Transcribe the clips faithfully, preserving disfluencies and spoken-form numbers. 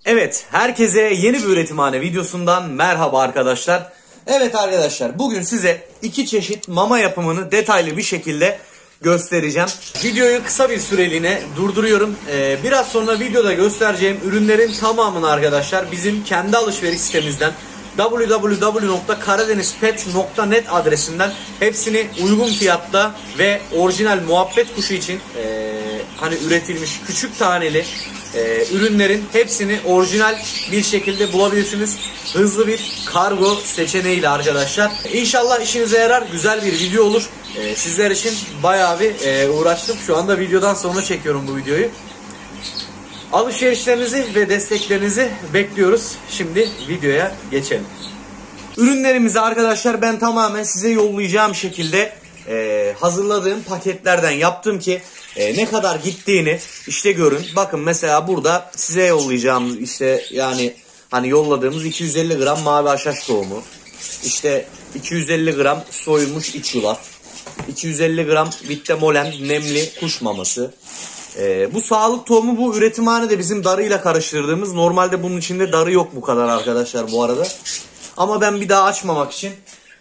Evet, herkese yeni bir üretimhane videosundan merhaba arkadaşlar. Evet arkadaşlar, bugün size iki çeşit mama yapımını detaylı bir şekilde göstereceğim. Videoyu kısa bir süreliğine durduruyorum. Ee, biraz sonra videoda göstereceğim ürünlerin tamamını arkadaşlar bizim kendi alışveriş sitemizden w w w nokta karadenizpet nokta net adresinden hepsini uygun fiyatta ve orijinal muhabbet kuşu için e, hani üretilmiş küçük taneli e, ürünlerin hepsini orijinal bir şekilde bulabilirsiniz. Hızlı bir kargo seçeneğiyle arkadaşlar. İnşallah işinize yarar, güzel bir video olur. E, sizler için bayağı bir e, uğraştım. Şu anda videodan sonra çekiyorum bu videoyu. Alışverişlerinizi ve desteklerinizi bekliyoruz. Şimdi videoya geçelim. Ürünlerimizi arkadaşlar ben tamamen size yollayacağım şekilde e, hazırladığım paketlerden yaptım ki e, ne kadar gittiğini işte görün. Bakın mesela burada size yollayacağımız işte yani hani yolladığımız iki yüz elli gram mavi haşhaş tohumu, işte iki yüz elli gram soyulmuş iç yulaf, iki yüz elli gram Vittemolen nemli kuş maması. Ee, bu sağlık tohumu bu üretimhanede bizim darıyla karıştırdığımız. Normalde bunun içinde darı yok bu kadar arkadaşlar bu arada. Ama ben bir daha açmamak için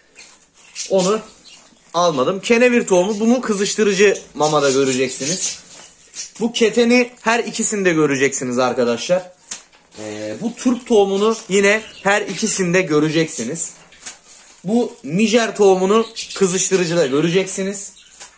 onu almadım. Kenevir tohumu, bunu kızıştırıcı mamada göreceksiniz. Bu keteni her ikisinde göreceksiniz arkadaşlar. Ee, bu turp tohumunu yine her ikisinde göreceksiniz. Bu Nijer tohumunu kızıştırıcıda göreceksiniz.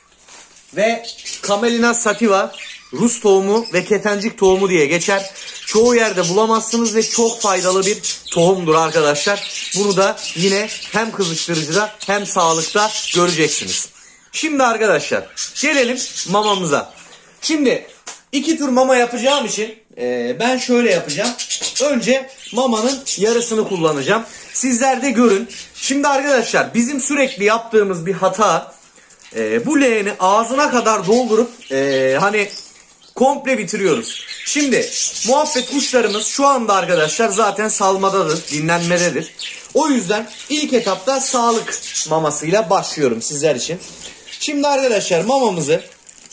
Ve Camelina sativa Rus tohumu ve ketencik tohumu diye geçer. Çoğu yerde bulamazsınız ve çok faydalı bir tohumdur arkadaşlar. Bunu da yine hem kızıştırıcıda hem sağlıkta göreceksiniz. Şimdi arkadaşlar gelelim mamamıza. Şimdi iki tür mama yapacağım için e, ben şöyle yapacağım. Önce mamanın yarısını kullanacağım. Sizler de görün. Şimdi arkadaşlar bizim sürekli yaptığımız bir hata, e, bu leğeni ağzına kadar doldurup e, hani komple bitiriyoruz. Şimdi muhabbet kuşlarımız şu anda arkadaşlar zaten salmadadır, dinlenmededir. O yüzden ilk etapta sağlık mamasıyla başlıyorum sizler için. Şimdi arkadaşlar mamamızı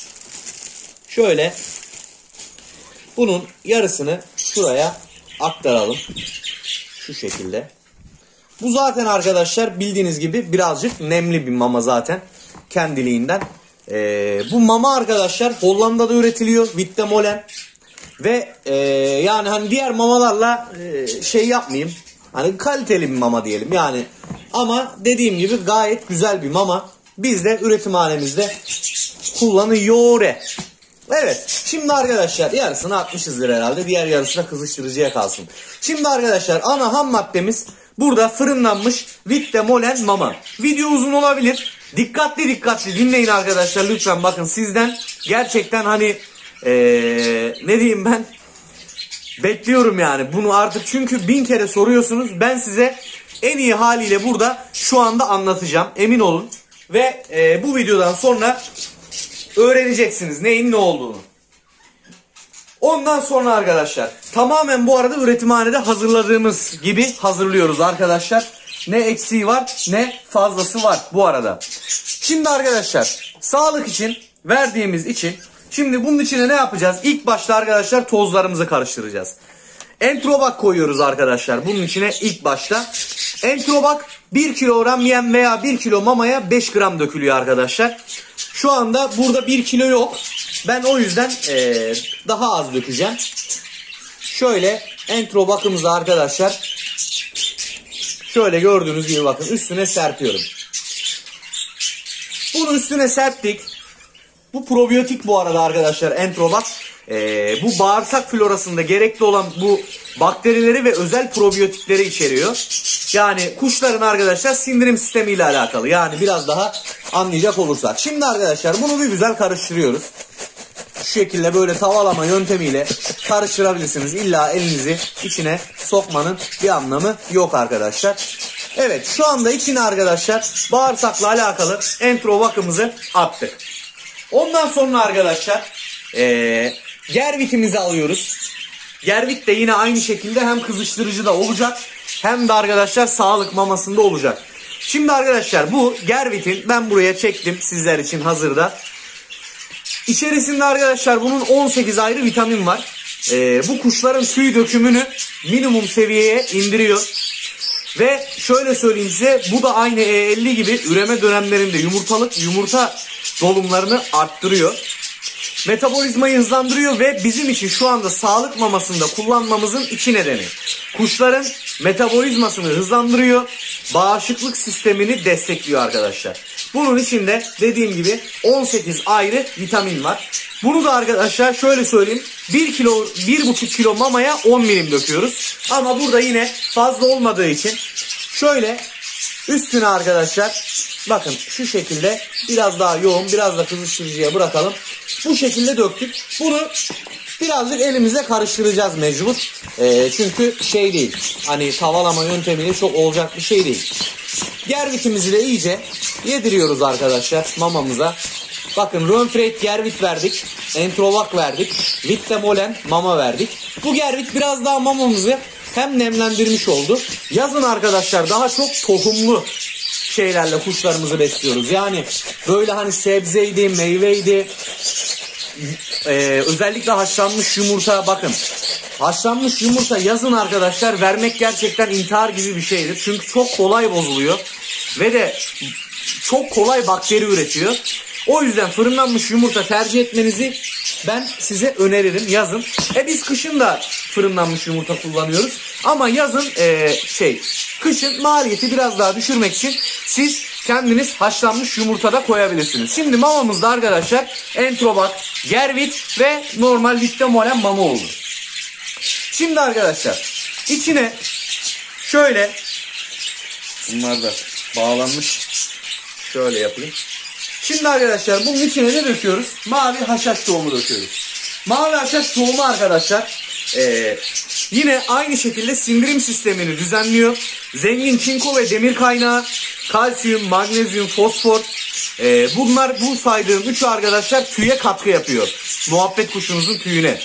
şöyle bunun yarısını şuraya aktaralım. Şu şekilde. Bu zaten arkadaşlar bildiğiniz gibi birazcık nemli bir mama zaten kendiliğinden. Ee, bu mama arkadaşlar Hollanda'da üretiliyor, Vittemolen ve e, yani hani diğer mamalarla e, şey yapmayayım, hani kaliteli bir mama diyelim yani, ama dediğim gibi gayet güzel bir mama, biz de üretimhanemizde kullanıyor. Evet, şimdi arkadaşlar yarısını atmışızdır herhalde, diğer yarısı da kızıştırıcıya kalsın. Şimdi arkadaşlar ana ham maddemiz burada fırınlanmış Vittemolen mama. Video uzun olabilir. Dikkatli dikkatli dinleyin arkadaşlar lütfen. Bakın sizden gerçekten hani ee, ne diyeyim ben bekliyorum yani bunu artık, çünkü bin kere soruyorsunuz. Ben size en iyi haliyle burada şu anda anlatacağım, emin olun. Ve ee, bu videodan sonra öğreneceksiniz neyin ne olduğunu. Ondan sonra arkadaşlar tamamen bu arada üretimhanede hazırladığımız gibi hazırlıyoruz arkadaşlar. Ne eksiği var ne fazlası var bu arada. Şimdi arkadaşlar sağlık için verdiğimiz için şimdi bunun içine ne yapacağız? İlk başta arkadaşlar tozlarımızı karıştıracağız. Entrobak koyuyoruz arkadaşlar bunun içine ilk başta. Entrobak bir kilogram yem veya bir kilo mamaya beş gram dökülüyor arkadaşlar. Şu anda burada bir kilo yok. Ben o yüzden ee, daha az dökeceğim. Şöyle entrobakımızı arkadaşlar şöyle gördüğünüz gibi bakın üstüne serpiyorum. Bunu üstüne serptik. Bu probiyotik bu arada arkadaşlar entrobak. Ee, bu bağırsak florasında gerekli olan bu bakterileri ve özel probiyotikleri içeriyor. Yani kuşların arkadaşlar sindirim sistemiyle alakalı. Yani biraz daha anlayacak olursak. Şimdi arkadaşlar bunu bir güzel karıştırıyoruz. Şu şekilde böyle tavalama yöntemiyle karıştırabilirsiniz. İlla elinizi içine sokmanın bir anlamı yok arkadaşlar. Evet, şu anda içine arkadaşlar bağırsakla alakalı entrobakımızı attık. Ondan sonra arkadaşlar ee, gervitimizi alıyoruz. Gervit de yine aynı şekilde hem kızıştırıcı da olacak hem de arkadaşlar sağlık mamasında olacak. Şimdi arkadaşlar bu gervitin ben buraya çektim sizler için hazırda. İçerisinde arkadaşlar bunun on sekiz ayrı vitamin var. e, bu kuşların tüy dökümünü minimum seviyeye indiriyor. Ve şöyle söyleyeyim size, bu da aynı E elli gibi üreme dönemlerinde yumurtalık yumurta dolumlarını arttırıyor. Metabolizmayı hızlandırıyor ve bizim için şu anda sağlık mamasında kullanmamızın iki nedeni. Kuşların metabolizmasını hızlandırıyor, bağışıklık sistemini destekliyor arkadaşlar. Bunun içinde dediğim gibi on sekiz ayrı vitamin var. Bunu da arkadaşlar şöyle söyleyeyim, bir kilo bir buçuk kilo mamaya on milim döküyoruz. Ama burada yine fazla olmadığı için şöyle üstüne arkadaşlar bakın şu şekilde biraz daha yoğun, biraz da kızıştırıcıya bırakalım. Bu şekilde döktük. Bunu birazcık elimizle karıştıracağız mecbur. Ee, çünkü şey değil, hani tavalama yöntemiyle çok olacak bir şey değil. Gervitimizi de iyice yediriyoruz arkadaşlar mamamıza. Bakın Röhnfried gervit verdik. Entrovac verdik. Vittemolen mama verdik. Bu gervit biraz daha mamamızı hem nemlendirmiş oldu. Yazın arkadaşlar daha çok tohumlu şeylerle kuşlarımızı besliyoruz. Yani böyle hani sebzeydi, meyveydi. Ee, özellikle haşlanmış yumurta, bakın. Haşlanmış yumurta yazın arkadaşlar vermek gerçekten intihar gibi bir şeydir. Çünkü çok kolay bozuluyor. Ve de çok kolay bakteri üretiyor. O yüzden fırınlanmış yumurta tercih etmenizi ben size öneririm yazın. E biz kışın da fırınlanmış yumurta kullanıyoruz. Ama yazın e, şey kışın maliyeti biraz daha düşürmek için siz kendiniz haşlanmış yumurta da koyabilirsiniz. Şimdi mamamızda arkadaşlar Entrovac, gervit ve normal Vittemolen mama oldu. Şimdi arkadaşlar içine şöyle, bunlar da bağlanmış, şöyle yapayım. Şimdi arkadaşlar bunun içine ne döküyoruz? Mavi haşhaş tohumu döküyoruz. Mavi haşhaş tohumu arkadaşlar ee, yine aynı şekilde sindirim sistemini düzenliyor. Zengin çinko ve demir kaynağı, kalsiyum, magnezyum, fosfor. Ee, bunlar, bu saydığım üçü arkadaşlar tüye katkı yapıyor. Muhabbet kuşunuzun tüyüne.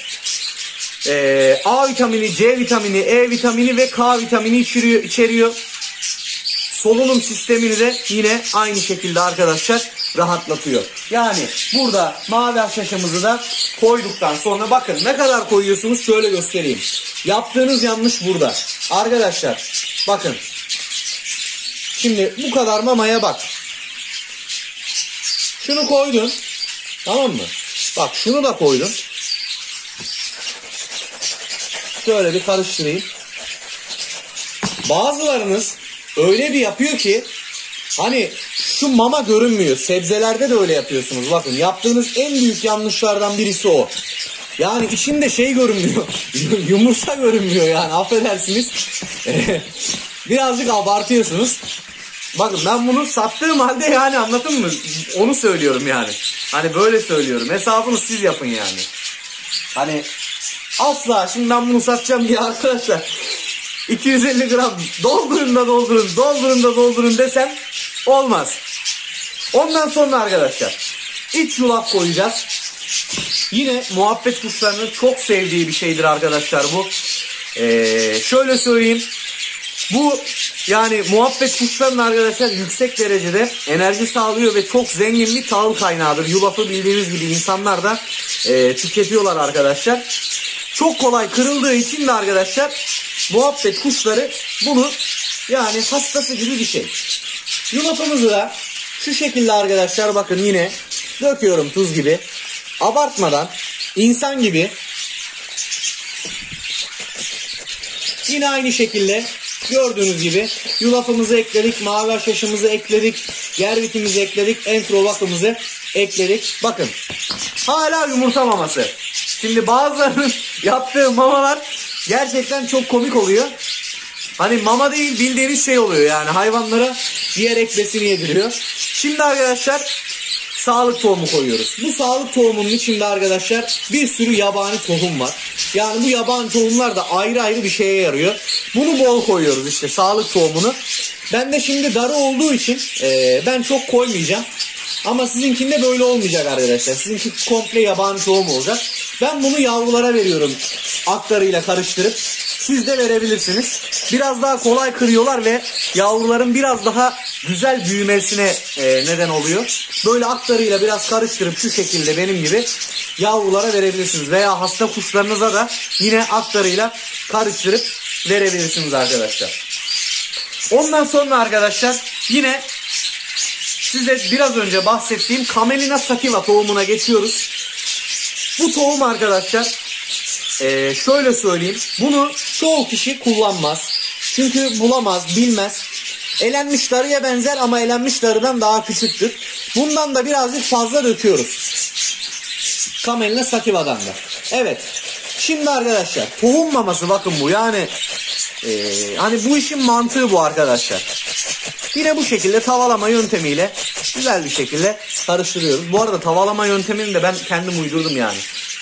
Ee, A vitamini, C vitamini, E vitamini ve K vitamini içeriyor. içeriyor. Solunum sistemini de yine aynı şekilde arkadaşlar rahatlatıyor. Yani burada mavi haşhaşımızı da koyduktan sonra bakın ne kadar koyuyorsunuz şöyle göstereyim. Yaptığınız yanlış burada. Arkadaşlar bakın. Şimdi bu kadar mamaya bak. Şunu koydun. Tamam mı? Bak şunu da koydun. Şöyle bir karıştırayım. Bazılarınız öyle bir yapıyor ki hani şu mama görünmüyor. Sebzelerde de öyle yapıyorsunuz. Bakın yaptığınız en büyük yanlışlardan birisi o. Yani içinde şey görünmüyor. Yumurta görünmüyor yani, affedersiniz. Birazcık abartıyorsunuz. Bakın ben bunu sattığım halde yani, anladın mı? Onu söylüyorum yani. Hani böyle söylüyorum. Hesabını siz yapın yani. Hani asla şimdi ben bunu satacağım diye arkadaşlar iki yüz elli gram doldurun da doldurun, doldurun da doldurun desem olmaz. Ondan sonra arkadaşlar iç yulaf koyacağız. Yine muhabbet kuşlarının çok sevdiği bir şeydir arkadaşlar bu. Ee, şöyle söyleyeyim. Bu yani muhabbet kuşlarının arkadaşlar yüksek derecede enerji sağlıyor ve çok zengin bir tahıl kaynağıdır. Yulafı bildiğiniz gibi insanlar da e, tüketiyorlar arkadaşlar. Çok kolay kırıldığı için de arkadaşlar muhabbet kuşları bunu yani hastası gibi bir şey. Yulafımızı da şu şekilde arkadaşlar bakın yine döküyorum tuz gibi. Abartmadan insan gibi yine aynı şekilde gördüğünüz gibi yulafımızı ekledik, mavi haşhaşımızı ekledik, gervitimizi ekledik, Entrovac'ımızı ekledik. Bakın hala yumurta maması. Şimdi bazılarının yaptığı mamalar gerçekten çok komik oluyor. Hani mama değil bildiğiniz şey oluyor yani, hayvanlara diyerek besini yediriyor. Şimdi arkadaşlar sağlık tohumu koyuyoruz. Bu sağlık tohumunun içinde arkadaşlar bir sürü yabani tohum var. Yani bu yabani tohumlar da ayrı ayrı bir şeye yarıyor. Bunu bol koyuyoruz işte, sağlık tohumunu. Ben de şimdi darı olduğu için e, ben çok koymayacağım. Ama sizinkinde böyle olmayacak arkadaşlar. Sizinki komple yabani tohum olacak. Ben bunu yavrulara veriyorum aktarıyla karıştırıp. siz de verebilirsiniz. Biraz daha kolay kırıyorlar ve yavruların biraz daha güzel büyümesine e, neden oluyor. Böyle aktarıyla biraz karıştırıp şu şekilde benim gibi yavrulara verebilirsiniz. Veya hasta kuşlarınıza da yine aktarıyla karıştırıp verebilirsiniz arkadaşlar. Ondan sonra arkadaşlar yine size biraz önce bahsettiğim Camelina sativa tohumuna geçiyoruz. Bu tohum arkadaşlar e, şöyle söyleyeyim. Bunu çoğu kişi kullanmaz. Çünkü bulamaz, bilmez. Elenmiş darıya benzer ama elenmiş darıdan daha küçüktür. Bundan da birazcık fazla döküyoruz. Camelina sativa'dan da. Evet. Şimdi arkadaşlar tohum maması bakın bu yani e, hani bu işin mantığı bu arkadaşlar. Yine bu şekilde tavalama yöntemiyle güzel bir şekilde karıştırıyoruz. Bu arada tavalama yöntemini de ben kendim uydurdum yani.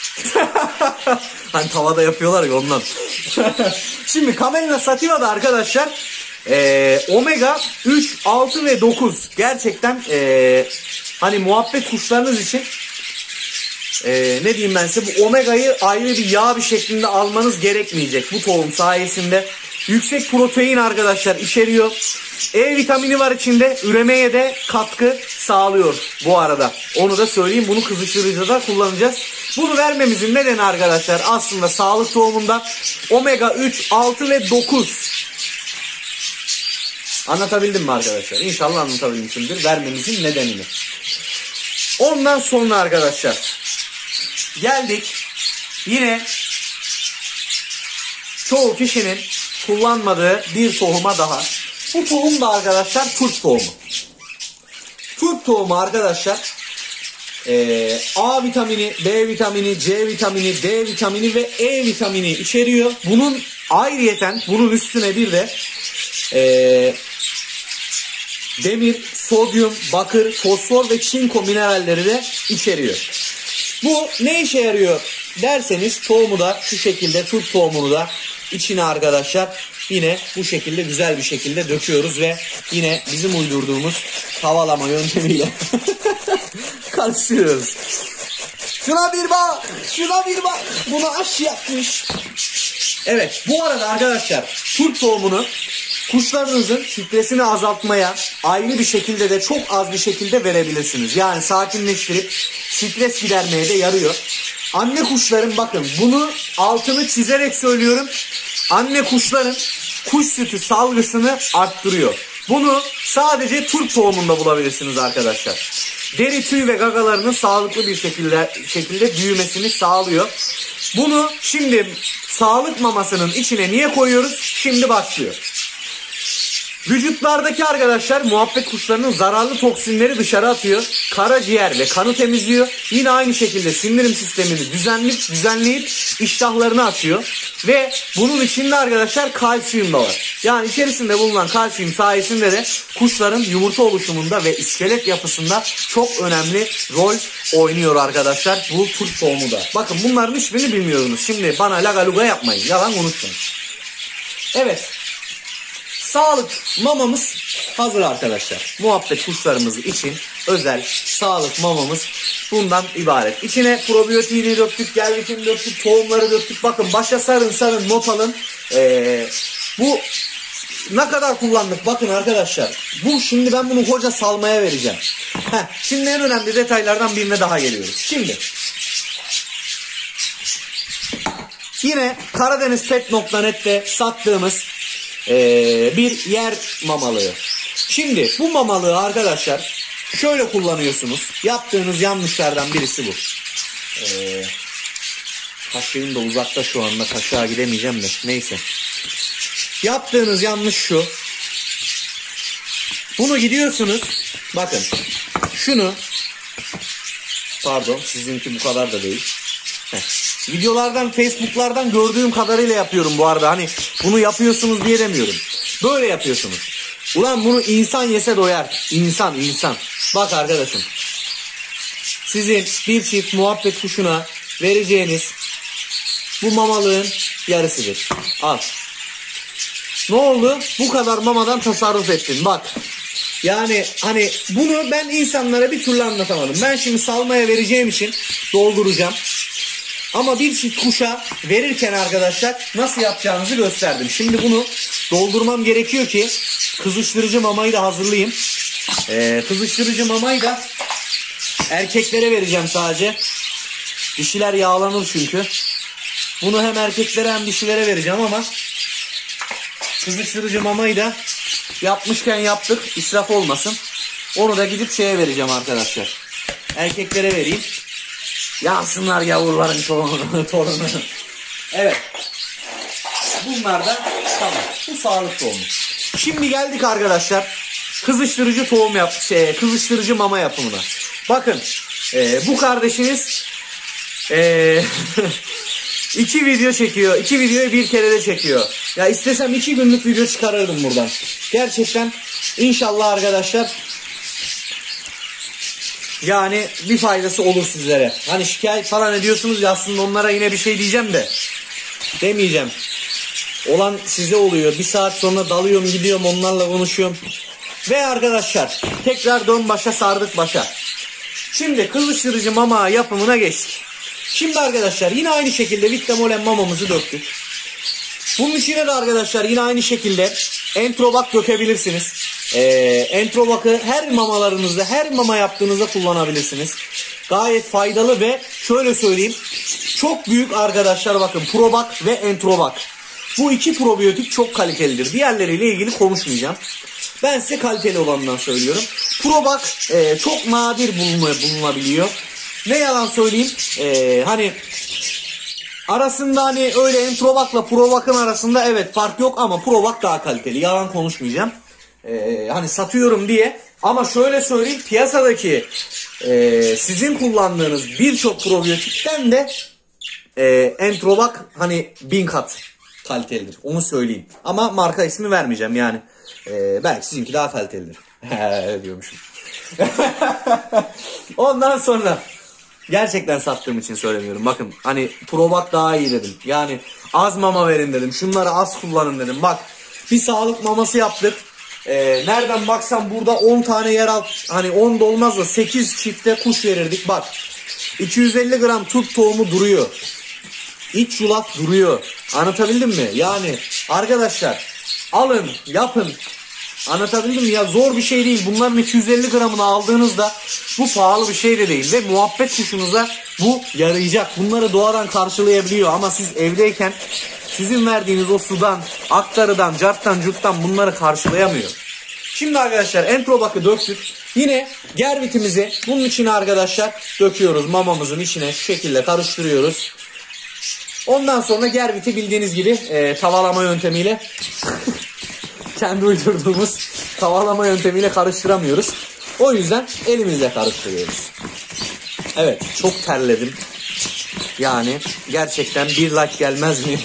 Hani tavada yapıyorlar ya ondan. Şimdi Camelina sativa'da arkadaşlar e, omega üç, altı ve dokuz gerçekten e, hani muhabbet kuşlarınız için e, ne diyeyim ben size, bu omegayı ayrı bir yağ bir şeklinde almanız gerekmeyecek bu tohum sayesinde. Yüksek protein arkadaşlar içeriyor. E vitamini var içinde. Üremeye de katkı sağlıyor bu arada. Onu da söyleyeyim. Bunu kızıştırıcıda kullanacağız. Bunu vermemizin nedeni arkadaşlar aslında sağlık tohumunda omega üç, altı ve dokuz. Anlatabildim mi arkadaşlar? İnşallah anlatabilmişimdir vermemizin nedenini. Ondan sonra arkadaşlar geldik yine çoğu kişinin kullanmadığı bir tohuma daha. Bu tohum da arkadaşlar turp tohumu. Turp tohumu arkadaşlar e, A vitamini, B vitamini, C vitamini, D vitamini ve E vitamini içeriyor. Bunun ayrıyeten bunun üstüne bir de e, demir, sodyum, bakır, fosfor ve çinko mineralleri de içeriyor. Bu ne işe yarıyor derseniz tohumu da şu şekilde turp tohumunu da içine arkadaşlar yine bu şekilde güzel bir şekilde döküyoruz ve yine bizim uydurduğumuz tavalama yöntemiyle karıştırıyoruz. Şuna bir bak, şuna bir bak. Bunu aşı yapmış. Evet, bu arada arkadaşlar turp tohumunu kuşlarınızın stresini azaltmaya ayrı bir şekilde de çok az bir şekilde verebilirsiniz. Yani sakinleştirip stres gidermeye de yarıyor. Anne kuşların bakın bunu altını çizerek söylüyorum. Anne kuşların kuş sütü salgısını arttırıyor. Bunu sadece turp tohumunda bulabilirsiniz arkadaşlar. Deri, tüy ve gagalarının sağlıklı bir şekilde şekilde büyümesini sağlıyor. Bunu şimdi sağlık mamasının içine niye koyuyoruz? Şimdi başlıyor. Vücutlardaki arkadaşlar muhabbet kuşlarının zararlı toksinleri dışarı atıyor. Karaciğer ve kanı temizliyor. Yine aynı şekilde sindirim sistemini düzenleyip, düzenleyip iştahlarını açıyor. Ve bunun içinde arkadaşlar kalsiyum da var. Yani içerisinde bulunan kalsiyum sayesinde de kuşların yumurta oluşumunda ve iskelet yapısında çok önemli rol oynuyor arkadaşlar. Bu turp tohumu da. Bakın bunların hiçbirini bilmiyorsunuz. Şimdi bana laga luga yapmayın. Yalan konuşmayın. Evet. Sağlık mamamız hazır arkadaşlar. Muhabbet kuşlarımız için özel sağlık mamamız bundan ibaret. İçine probiyotiğini döktük, gelvitini döktük, tohumları döktük. Bakın başa sarın sarın not alın. Ee, bu ne kadar kullandık bakın arkadaşlar. Bu şimdi ben bunu hoca salmaya vereceğim. Heh, şimdi en önemli detaylardan birine daha geliyoruz. Şimdi yine karadenizpet nokta net'te sattığımız Ee, bir yer mamalığı. Şimdi bu mamalığı arkadaşlar şöyle kullanıyorsunuz. Yaptığınız yanlışlardan birisi bu. Ee, kaşığım da uzakta şu anda. Kaşığa gidemeyeceğim de. Neyse. Yaptığınız yanlış şu. Bunu gidiyorsunuz. Bakın. Şunu. Pardon. Sizinki bu kadar da değil. Heh. Videolardan, Facebook'lardan gördüğüm kadarıyla yapıyorum bu arada. Hani bunu yapıyorsunuz diye demiyorum. Böyle yapıyorsunuz. Ulan bunu insan yese doyar. İnsan, insan. Bak arkadaşım. Sizin bir çift muhabbet kuşuna vereceğiniz bu mamalığın yarısıdır. Al. Ne oldu? Bu kadar mamadan tasarruf ettin. Bak. Yani hani bunu ben insanlara bir türlü anlatamadım. Ben şimdi salmaya vereceğim için dolduracağım. Ama bir çift kuşa verirken arkadaşlar nasıl yapacağınızı gösterdim. Şimdi bunu doldurmam gerekiyor ki kızıştırıcı mamayı da hazırlayayım. Ee, kızıştırıcı mamayı da erkeklere vereceğim sadece. Dişiler yağlanır çünkü. Bunu hem erkeklere hem dişilere vereceğim ama kızıştırıcı mamayı da yapmışken yaptık. İsraf olmasın. Onu da gidip şeye vereceğim arkadaşlar. Erkeklere vereyim. Yansınlar yavruların torunu. torunu. Evet. Bunlar da tamam. Bu sağlıklı olmuş. Şimdi geldik arkadaşlar. Kızıştırıcı tohum yap, şey, kızıştırıcı mama yapımına. Bakın e, bu kardeşiniz e, iki video çekiyor. İki videoyu bir kere de çekiyor. Ya istesem iki günlük video çıkarırdım buradan. Gerçekten inşallah arkadaşlar yani bir faydası olur sizlere. Hani şikayet falan ediyorsunuz ya, aslında onlara yine bir şey diyeceğim de demeyeceğim. Olan size oluyor. Bir saat sonra dalıyorum gidiyorum onlarla konuşuyorum. Ve arkadaşlar tekrar dön başa sardık başa. Şimdi kızıştırıcı mama yapımına geçtik. Şimdi arkadaşlar yine aynı şekilde Vittamolen mamamızı döktük. Bunun içine de arkadaşlar yine aynı şekilde Entrobak dökebilirsiniz. Ee, Entrobak'ı her mamalarınızda, her mama yaptığınızda kullanabilirsiniz. Gayet faydalı ve şöyle söyleyeyim. Çok büyük arkadaşlar, bakın Probak ve Entrobak. Bu iki probiyotik çok kalitelidir. Diğerleriyle ilgili konuşmayacağım. Ben size kaliteli olanından söylüyorum. Probak e, çok nadir bulunabiliyor. Ne yalan söyleyeyim. E, hani arasında hani öyle Entrobak'la Probak'ın arasında evet fark yok ama Probak daha kaliteli. Yalan konuşmayacağım. E, hani satıyorum diye. Ama şöyle söyleyeyim, piyasadaki e, sizin kullandığınız birçok probiyotikten de e, Entrobak hani bin kat kalitelidir. Onu söyleyeyim. Ama marka ismi vermeyeceğim yani. Ee, belki sizinki daha kalitelidir. diyormuşum. Ondan sonra gerçekten sattığım için söylemiyorum. Bakın hani Probak daha iyi dedim. Yani az mama verin dedim. Şunları az kullanın dedim. Bak bir sağlık maması yaptık. Ee, nereden baksan burada on tane yer al. Hani on da olmaz da sekiz çifte kuş verirdik. Bak iki yüz elli gram turp tohumu duruyor. İç yulaf duruyor. Anlatabildim mi? Yani arkadaşlar alın, yapın. Anlatabildim mi? Ya zor bir şey değil. Bunların iki yüz elli gramını aldığınızda bu pahalı bir şey de değil. Ve muhabbet kuşunuza bu yarayacak. Bunları doğadan karşılayabiliyor. Ama siz evdeyken sizin verdiğiniz o sudan, aktarıdan, carttan, curttan bunları karşılayamıyor. Şimdi arkadaşlar Entrobak'ı döktük. Yine gervitimizi bunun içine arkadaşlar döküyoruz. Mamamızın içine şu şekilde karıştırıyoruz. Ondan sonra gerviti bildiğiniz gibi e, tavalama yöntemiyle kendi uydurduğumuz tavalama yöntemiyle karıştıramıyoruz. O yüzden elimizle karıştırıyoruz. Evet, çok terledim. Yani gerçekten bir like gelmez mi?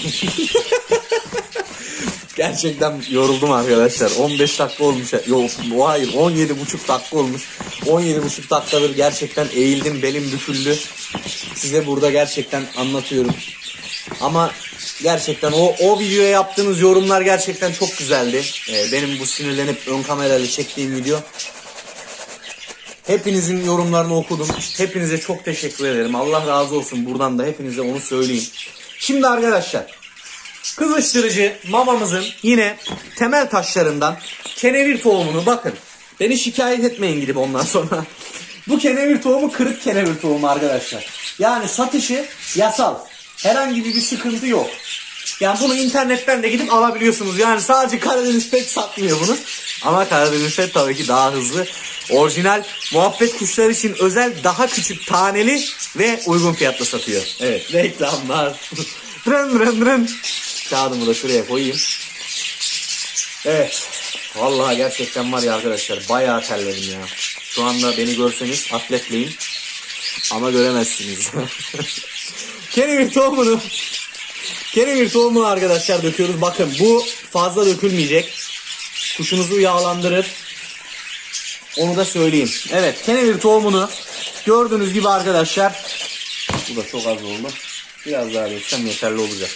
Gerçekten yoruldum arkadaşlar. on beş dakika olmuş. Yok, hayır on yedi buçuk dakika olmuş. on yedi buçuk dakikadır gerçekten eğildim, belim büküldü. Size burada gerçekten anlatıyorum. Ama gerçekten o o videoya yaptığınız yorumlar gerçekten çok güzeldi. Ee, benim bu sinirlenip ön kamerayla çektiğim video. Hepinizin yorumlarını okudum. Hepinize çok teşekkür ederim. Allah razı olsun. Buradan da hepinize onu söyleyeyim. Şimdi arkadaşlar kızıştırıcı mamamızın yine temel taşlarından kenevir tohumunu, bakın beni şikayet etmeyin gidip ondan sonra. Bu kenevir tohumu kırık kenevir tohumu arkadaşlar. Yani satışı yasal. Herhangi bir sıkıntı yok. Yani bunu internetten de gidip alabiliyorsunuz. Yani sadece Karadeniz Pet satmıyor bunu. Ama Karadeniz Pet tabii ki daha hızlı. Orijinal muhabbet kuşları için özel daha küçük taneli ve uygun fiyatla satıyor. Evet, reklamlar. Rın rın rın. Kağıdımı da şuraya koyayım. Evet. Vallahi gerçekten var ya arkadaşlar, bayağı terledim ya. Şu anda beni görseniz atletleyim. Ama göremezsiniz. Kenevir tohumunu Kenevir tohumunu arkadaşlar döküyoruz. Bakın bu fazla dökülmeyecek. Kuşunuzu yağlandırır. Onu da söyleyeyim. Evet, kenevir tohumunu gördüğünüz gibi arkadaşlar. Bu da çok az oldu. Biraz daha döksem yeterli olacak.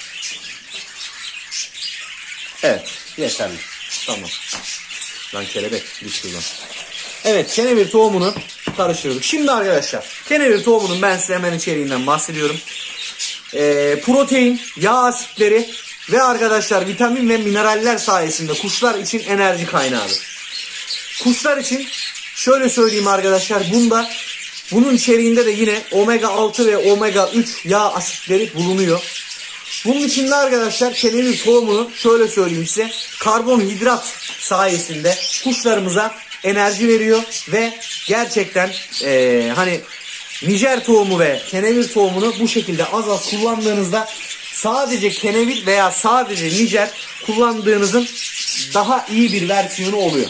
Evet, yeterli. Tamam. Lan kelebek düştü lan. Evet, kenevir tohumunu karıştırdık. Şimdi arkadaşlar kenevir tohumunun ben size hemen içeriğinden bahsediyorum. e, protein, yağ asitleri ve arkadaşlar vitamin ve mineraller sayesinde kuşlar için enerji kaynağıdır. Kuşlar için şöyle söyleyeyim arkadaşlar, bunda bunun içeriğinde de yine omega altı ve omega üç yağ asitleri bulunuyor. Bunun içinde arkadaşlar kenevir tohumunu şöyle söyleyeyim size, karbonhidrat sayesinde kuşlarımıza enerji veriyor ve gerçekten e, hani Nijer tohumu ve kenevir tohumunu bu şekilde az az kullandığınızda sadece kenevir veya sadece Nijer kullandığınızın daha iyi bir versiyonu oluyor.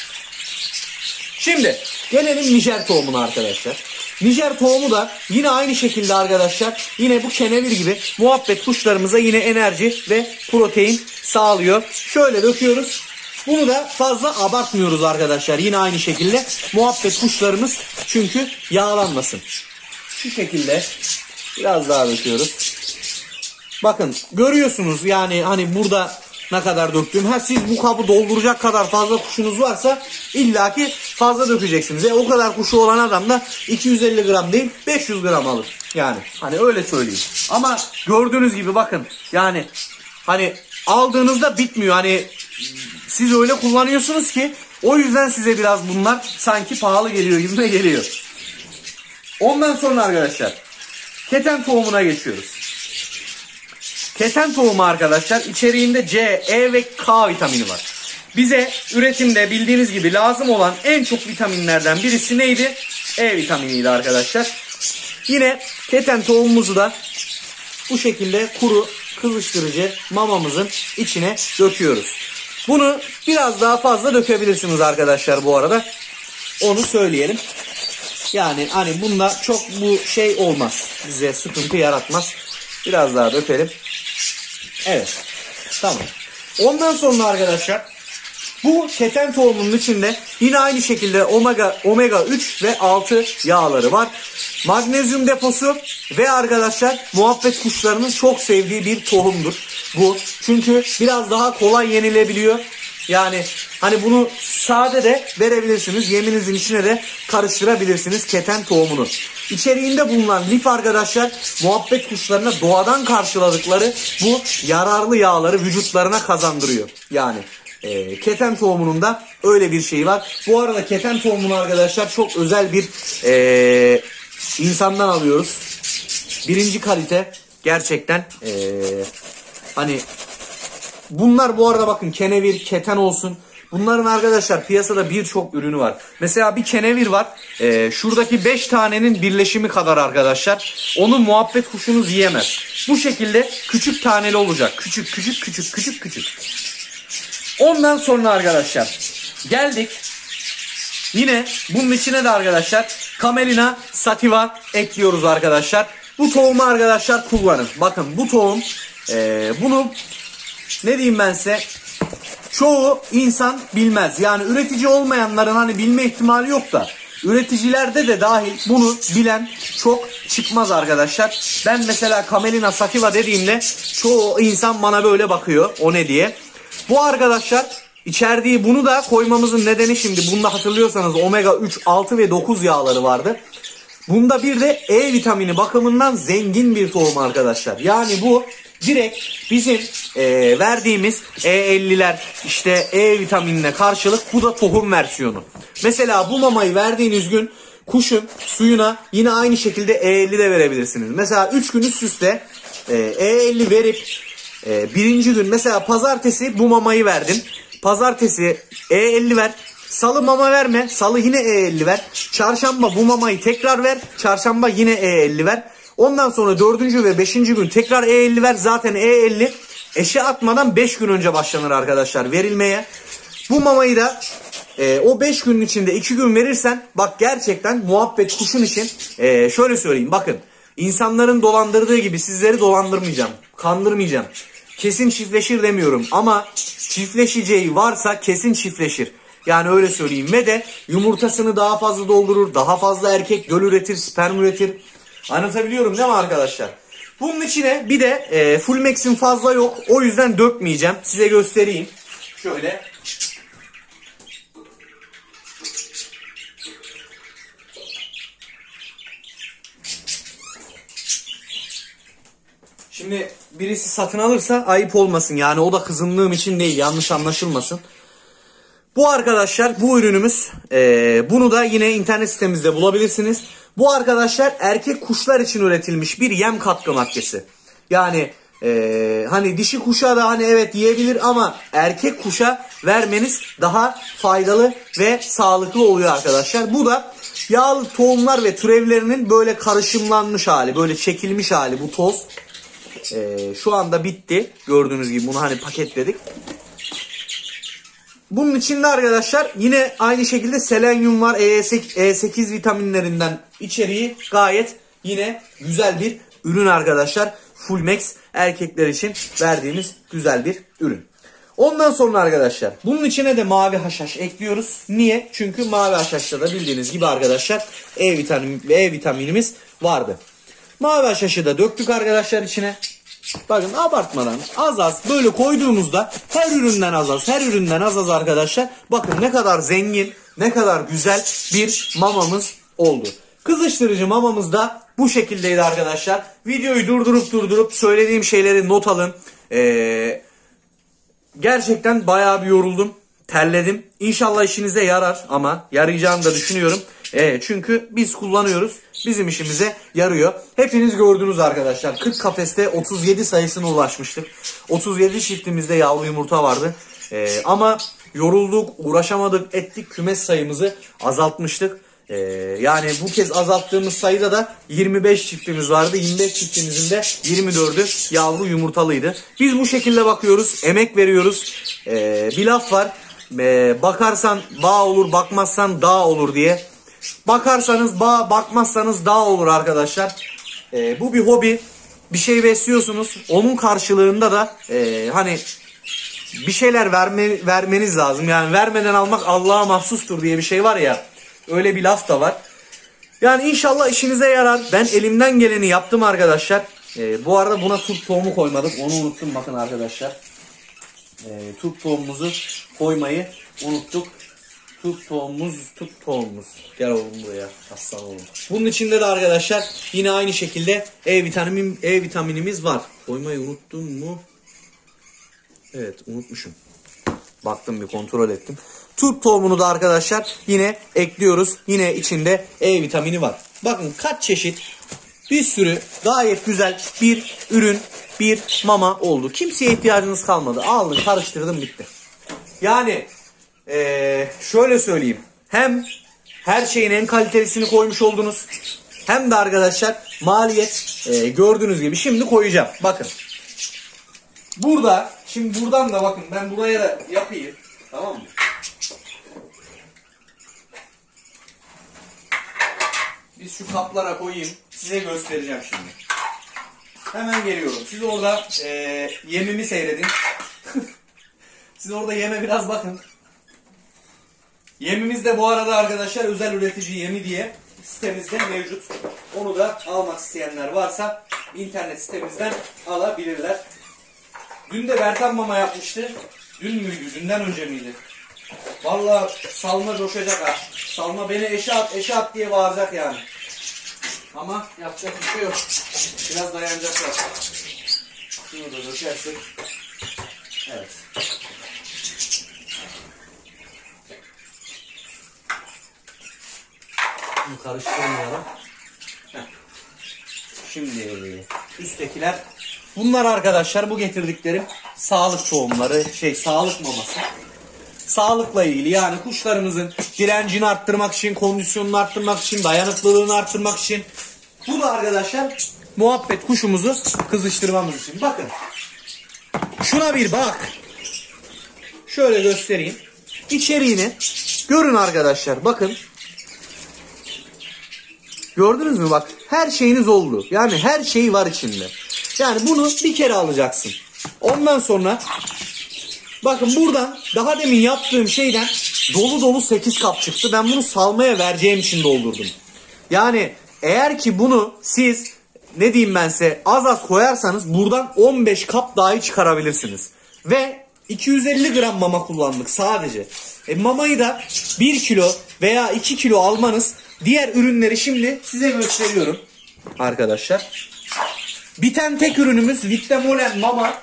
Şimdi gelelim Nijer tohumuna arkadaşlar. Nijer tohumu da yine aynı şekilde arkadaşlar, yine bu kenevir gibi muhabbet kuşlarımıza yine enerji ve protein sağlıyor. Şöyle döküyoruz. Bunu da fazla abartmıyoruz arkadaşlar. Yine aynı şekilde muhabbet kuşlarımız çünkü yağlanmasın. Şu şekilde biraz daha döküyoruz. Bakın görüyorsunuz yani hani burada ne kadar döktüm. Ha siz bu kabı dolduracak kadar fazla kuşunuz varsa illaki fazla dökeceksiniz. E o kadar kuşu olan adam da iki yüz elli gram değil beş yüz gram alır. Yani hani öyle söyleyeyim. Ama gördüğünüz gibi bakın yani hani aldığınızda bitmiyor. Hani siz öyle kullanıyorsunuz ki o yüzden size biraz bunlar sanki pahalı geliyor gibime geliyor. Ondan sonra arkadaşlar keten tohumuna geçiyoruz. Keten tohumu arkadaşlar içeriğinde C, E ve K vitamini var. Bize üretimde bildiğiniz gibi lazım olan en çok vitaminlerden birisi neydi? E vitaminiydi arkadaşlar. Yine keten tohumumuzu da bu şekilde kuru kızıştırıcı mamamızın içine döküyoruz. Bunu biraz daha fazla dökebilirsiniz arkadaşlar bu arada. Onu söyleyelim. Yani hani bunda çok bu şey olmaz. Bize sıkıntı yaratmaz. Biraz daha dökelim. Evet. Tamam. Ondan sonra arkadaşlar bu keten tohumunun içinde yine aynı şekilde omega omega üç ve altı yağları var. Magnezyum deposu ve arkadaşlar muhabbet kuşlarının çok sevdiği bir tohumdur bu. Çünkü biraz daha kolay yenilebiliyor. Yani hani bunu sade de verebilirsiniz. Yeminizin içine de karıştırabilirsiniz keten tohumunu. İçeriğinde bulunan lif arkadaşlar muhabbet kuşlarına doğadan karşıladıkları bu yararlı yağları vücutlarına kazandırıyor. Yani e, keten tohumunun da öyle bir şeyi var. Bu arada keten tohumunu arkadaşlar çok özel bir e, insandan alıyoruz. Birinci kalite gerçekten e, hani bunlar bu arada bakın kenevir, keten olsun. Bunların arkadaşlar piyasada birçok ürünü var. Mesela bir kenevir var. Ee, şuradaki beş tanenin birleşimi kadar arkadaşlar. Onu muhabbet kuşunuz yiyemez. Bu şekilde küçük taneli olacak. Küçük küçük küçük küçük küçük. Ondan sonra arkadaşlar geldik. Yine bunun içine de arkadaşlar Camelina sativa ekliyoruz arkadaşlar. Bu tohumu arkadaşlar kullanın. Bakın bu tohum e, bunu ne diyeyim ben size, çoğu insan bilmez. Yani üretici olmayanların hani bilme ihtimali yok da üreticilerde de dahil bunu bilen çok çıkmaz arkadaşlar. Ben mesela Camelina sativa dediğimde çoğu insan bana böyle bakıyor, o ne diye. Bu arkadaşlar içerdiği, bunu da koymamızın nedeni, şimdi bunda hatırlıyorsanız omega üç, altı ve dokuz yağları vardı. Bunda bir de E vitamini bakımından zengin bir tohum arkadaşlar. Yani bu direkt bizim e, verdiğimiz E elliler işte E vitaminine karşılık bu da tohum versiyonu. Mesela bu mamayı verdiğiniz gün kuşun suyuna yine aynı şekilde E elli de verebilirsiniz. Mesela üç gün üst üste e, E elli verip e, birinci gün mesela pazartesi bu mamayı verdin. Pazartesi E elli ver. Salı mama verme. Salı yine E elli ver. Çarşamba bu mamayı tekrar ver. Çarşamba yine E elli ver. Ondan sonra dördüncü ve beşinci gün tekrar E elli ver. Zaten E elli eşe atmadan beş gün önce başlanır arkadaşlar verilmeye. Bu mamayı da e, o beş günün içinde iki gün verirsen bak gerçekten muhabbet kuşun için e, şöyle söyleyeyim. Bakın insanların dolandırdığı gibi sizleri dolandırmayacağım. Kandırmayacağım. Kesin çiftleşir demiyorum ama çiftleşeceği varsa kesin çiftleşir. Yani öyle söyleyeyim. Ve de yumurtasını daha fazla doldurur. Daha fazla erkek göl üretir, sperm üretir. Anlatabiliyorum değil mi arkadaşlar? Bunun içine bir de e, full max'in fazla yok. O yüzden dökmeyeceğim. Size göstereyim. Şöyle. Şimdi birisi satın alırsa ayıp olmasın. Yani o da kızımlığım için değil. Yanlış anlaşılmasın. Bu arkadaşlar bu ürünümüz. Ee, bunu da yine internet sitemizde bulabilirsiniz. Bu arkadaşlar erkek kuşlar için üretilmiş bir yem katkı maddesi. Yani e, hani dişi kuşa da hani evet yiyebilir ama erkek kuşa vermeniz daha faydalı ve sağlıklı oluyor arkadaşlar. Bu da yağlı tohumlar ve türevlerinin böyle karışımlanmış hali, böyle çekilmiş hali bu toz. Ee, şu anda bitti. Gördüğünüz gibi bunu hani paketledik. Bunun içinde arkadaşlar yine aynı şekilde selenyum var. E sekiz vitaminlerinden içeriği gayet yine güzel bir ürün arkadaşlar. Full Max erkekler için verdiğimiz güzel bir ürün. Ondan sonra arkadaşlar bunun içine de mavi haşhaş ekliyoruz. Niye? Çünkü mavi haşhaşta da bildiğiniz gibi arkadaşlar E vitamini, E vitaminimiz vardı. Mavi haşhaşı da döktük arkadaşlar içine. Bakın abartmadan az az böyle koyduğumuzda her üründen az az her üründen az az arkadaşlar. Bakın ne kadar zengin, ne kadar güzel bir mamamız oldu. Kızıştırıcı mamamız da bu şekildeydi arkadaşlar. Videoyu durdurup durdurup söylediğim şeyleri not alın. Ee, gerçekten bayağı bir yoruldum. Terledim. İnşallah işinize yarar ama yarayacağını da düşünüyorum. E, çünkü biz kullanıyoruz. Bizim işimize yarıyor. Hepiniz gördünüz arkadaşlar. kırk kafeste otuz yedi sayısına ulaşmıştık. otuz yedi çiftimizde yavru yumurta vardı. E, ama yorulduk, uğraşamadık, ettik. Kümes sayımızı azaltmıştık. E, yani bu kez azalttığımız sayıda da yirmi beş çiftimiz vardı. yirmi beş çiftimizin de yirmi dördü yavru yumurtalıydı. Biz bu şekilde bakıyoruz. Emek veriyoruz. E, bir laf var. E, bakarsan bağ olur, bakmazsan dağ olur diye. Bakarsanız bağ, bakmazsanız dağ olur arkadaşlar. E, bu bir hobi. Bir şey besliyorsunuz. Onun karşılığında da e, hani bir şeyler verme, vermeniz lazım. Yani vermeden almak Allah'a mahsustur diye bir şey var ya. Öyle bir laf da var. Yani inşallah işinize yarar. Ben elimden geleni yaptım arkadaşlar. E, bu arada buna turp tohumu koymadık. Onu unuttum bakın arkadaşlar. E, turp tohumumuzu koymayı unuttuk. Turp tohumumuz, turp tohumumuz. Gel oğlum buraya. Aslan oğlum. Bunun içinde de arkadaşlar yine aynı şekilde E vitamin, E vitaminimiz var. Koymayı unuttum mu? Evet, unutmuşum. Baktım, bir kontrol ettim. Turp tohumunu da arkadaşlar yine ekliyoruz. Yine içinde E vitamini var. Bakın kaç çeşit, bir sürü gayet güzel bir ürün, bir mama oldu. Kimseye ihtiyacınız kalmadı. Aldım, karıştırdım, bitti. Yani Ee, şöyle söyleyeyim. Hem her şeyin en kalitelisini koymuş oldunuz. Hem de arkadaşlar maliyet e, gördüğünüz gibi şimdi koyacağım. Bakın. Burada şimdi buradan da bakın ben buraya da yapayım. Tamam mı? Biz şu kaplara koyayım. Size göstereceğim şimdi. Hemen geliyorum. Siz orada e, yemimi seyredin. Siz orada yeme biraz bakın. Yemimiz de bu arada arkadaşlar özel üretici yemi diye sitemizde mevcut. Onu da almak isteyenler varsa internet sitemizden alabilirler. Dün de Bertan Mama yapmıştı. Dün müydü? Dünden önce miydi? Vallahi salma coşacak ha. Salma beni eşe at, eşe at diye bağıracak yani. Ama yapacak bir şey yok. Biraz dayanacaklar. Şunu da dökersek. Evet. Bunu karıştırmayalım. Heh. Şimdi üsttekiler. Bunlar arkadaşlar bu getirdiklerim sağlık tohumları, şey sağlık maması. Sağlıkla ilgili yani kuşlarımızın direncini arttırmak için, kondisyonunu arttırmak için, dayanıklılığını arttırmak için. Bu da arkadaşlar muhabbet kuşumuzu kızıştırmamız için. Bakın. Şuna bir bak. Şöyle göstereyim. İçeriğini görün arkadaşlar. Bakın. Gördünüz mü bak. Her şeyiniz oldu. Yani her şey var içinde. Yani bunu bir kere alacaksın. Ondan sonra bakın buradan daha demin yaptığım şeyden dolu dolu sekiz kap çıktı. Ben bunu salmaya vereceğim için doldurdum. Yani eğer ki bunu siz ne diyeyim ben size az az koyarsanız buradan on beş kap dahi çıkarabilirsiniz. Ve iki yüz elli gram mama kullandık sadece. E mamayı da bir kilo veya iki kilo almanız, diğer ürünleri şimdi size gösteriyorum arkadaşlar. Biten tek ürünümüz Vittemolen mama.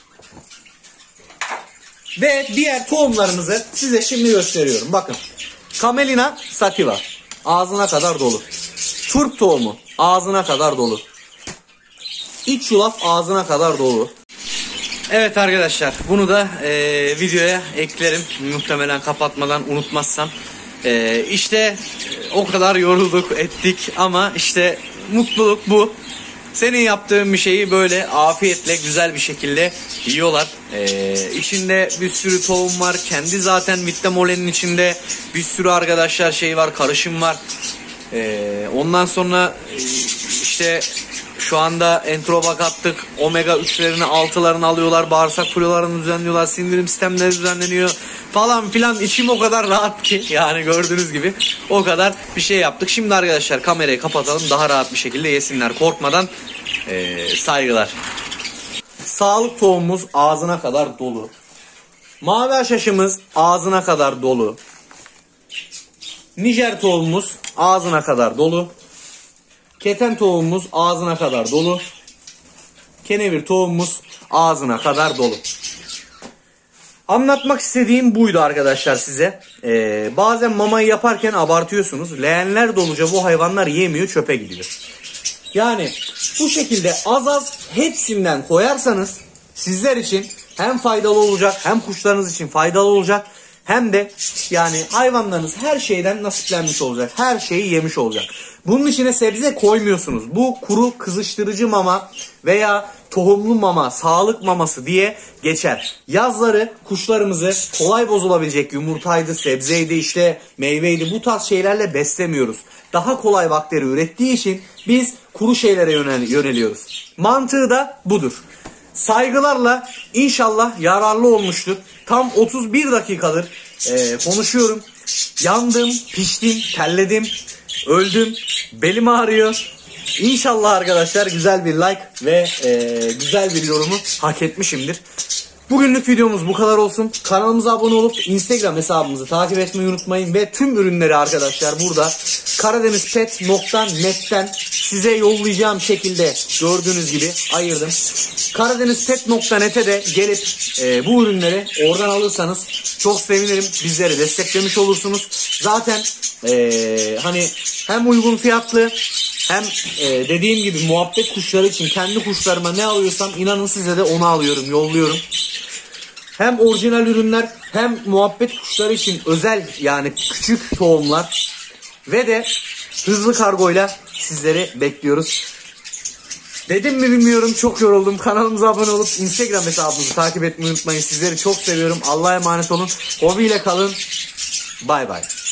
Ve diğer tohumlarımızı size şimdi gösteriyorum. Bakın. Camelina sativa. Ağzına kadar dolu. Turp tohumu. Ağzına kadar dolu. İç yulaf ağzına kadar dolu. Evet arkadaşlar, bunu da e, videoya eklerim. Muhtemelen kapatmadan unutmazsam. E, işte e, o kadar yorulduk ettik ama işte mutluluk bu. Senin yaptığın bir şeyi böyle afiyetle güzel bir şekilde yiyorlar. Ee, içinde bir sürü tohum var. Kendi zaten Vittemolen'in içinde bir sürü arkadaşlar şey var, karışım var. Ee, ondan sonra işte şu anda enteroba kattık. Omega üçlerini altılarını alıyorlar. Bağırsak floralarını düzenliyorlar. Sindirim sistemleri düzenleniyor. Falan filan, içim o kadar rahat ki. Yani gördüğünüz gibi o kadar bir şey yaptık. Şimdi arkadaşlar kamerayı kapatalım. Daha rahat bir şekilde yesinler. Korkmadan. Ee, saygılar. Sağlık tohumumuz ağzına kadar dolu. Mavi haşhaşımız ağzına kadar dolu. Nijer tohumumuz ağzına kadar dolu. Keten tohumumuz ağzına kadar dolu. Kenevir tohumumuz ağzına kadar dolu. Anlatmak istediğim buydu arkadaşlar size. Ee, bazen mamayı yaparken abartıyorsunuz. Leğenler doluca bu hayvanlar yemiyor, çöpe gidiyor. Yani bu şekilde az az hepsinden koyarsanız sizler için hem faydalı olacak, hem kuşlarınız için faydalı olacak, hem de yani hayvanlarınız her şeyden nasiplenmiş olacak. Her şeyi yemiş olacak. Bunun içine sebze koymuyorsunuz. Bu kuru kızıştırıcı mama veya tohumlu mama, sağlık maması diye geçer. Yazları kuşlarımızı kolay bozulabilecek yumurtaydı, sebzeydi, işte meyveydi, bu tarz şeylerle beslemiyoruz. Daha kolay bakteri ürettiği için biz kuru şeylere yönel yöneliyoruz. Mantığı da budur. Saygılarla, inşallah yararlı olmuştur. Tam otuz bir dakikadır e, konuşuyorum. Yandım, piştim, terledim, öldüm, belim ağrıyor. İnşallah arkadaşlar güzel bir like ve e, güzel bir yorumu hak etmişimdir. Bugünlük videomuz bu kadar olsun. Kanalımıza abone olup Instagram hesabımızı takip etmeyi unutmayın. Ve tüm ürünleri arkadaşlar burada karadenizpet nokta net'ten size yollayacağım şekilde gördüğünüz gibi ayırdım. karadenizpet nokta net'e de gelip e, bu ürünleri oradan alırsanız çok sevinirim. Bizleri desteklemiş olursunuz. Zaten e, hani hem uygun fiyatlı hem e, dediğim gibi muhabbet kuşları için kendi kuşlarıma ne alıyorsam inanın size de onu alıyorum, yolluyorum. Hem orijinal ürünler hem muhabbet kuşları için özel, yani küçük tohumlar ve de hızlı kargoyla sizleri bekliyoruz. Dedim mi bilmiyorum, çok yoruldum. Kanalımıza abone olup Instagram hesabımızı takip etmeyi unutmayın. Sizleri çok seviyorum. Allah'a emanet olun. Hobiyle kalın. Bay bay.